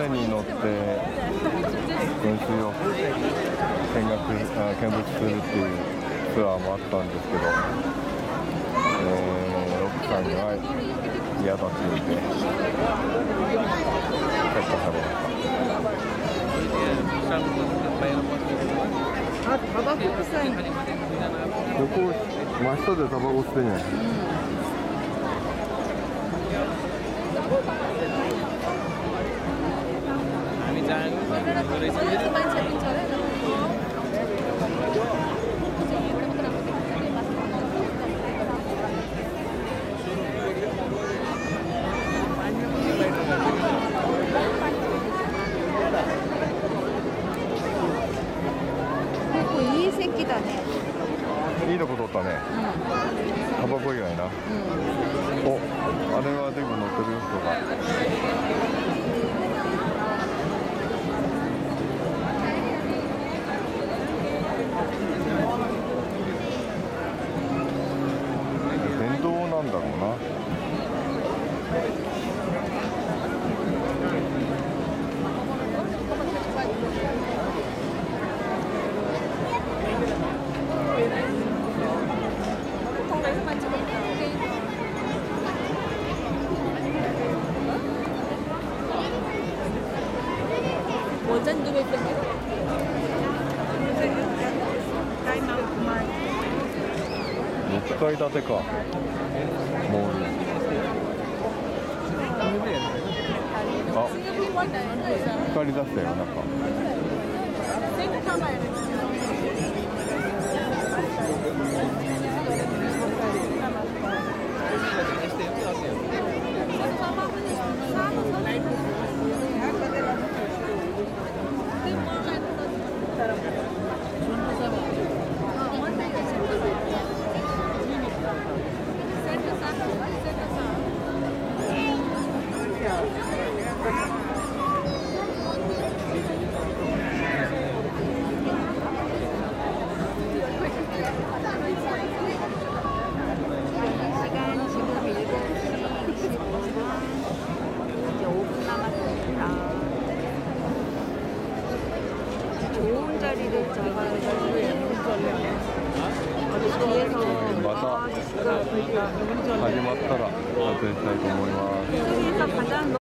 船に乗って潜水を見物するっていうツアーもあったんですけど、奥さんには嫌だって言って却下されました。 タバコ臭い。 ここ真下でタバコ吸ってんじゃない。 いい席だね。 いいとこ取ったね。タバコ以外な。お、あれはでも乗ってる人が。電動なんだろうな。 Wajan juga itu. 6階建てか。モール。あ、光り出したよ、なんか。 좋은 자리를 잡아서 뒤에서 また始まったら撮影したいと思います。